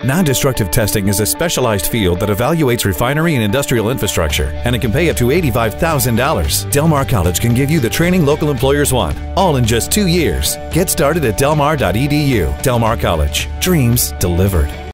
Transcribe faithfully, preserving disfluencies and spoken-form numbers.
Non-destructive testing is a specialized field that evaluates refinery and industrial infrastructure, and it can pay up to eighty-five thousand dollars. Del Mar College can give you the training local employers want, all in just two years. Get started at del mar dot e d u. Del Mar College. Dreams delivered.